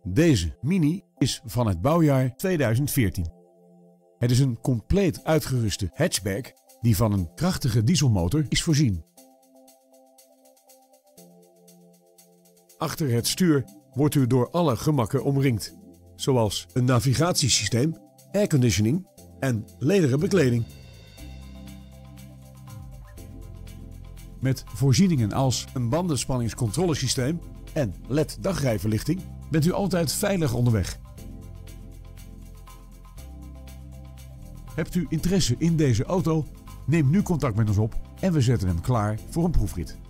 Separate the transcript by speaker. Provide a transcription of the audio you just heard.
Speaker 1: Deze Mini is van het bouwjaar 2014. Het is een compleet uitgeruste hatchback die van een krachtige dieselmotor is voorzien. Achter het stuur wordt u door alle gemakken omringd, zoals een navigatiesysteem, airconditioning en lederen bekleding. Met voorzieningen als een bandenspanningscontrolesysteem en LED dagrijverlichting bent u altijd veilig onderweg. Hebt u interesse in deze auto? Neem nu contact met ons op en we zetten hem klaar voor een proefrit.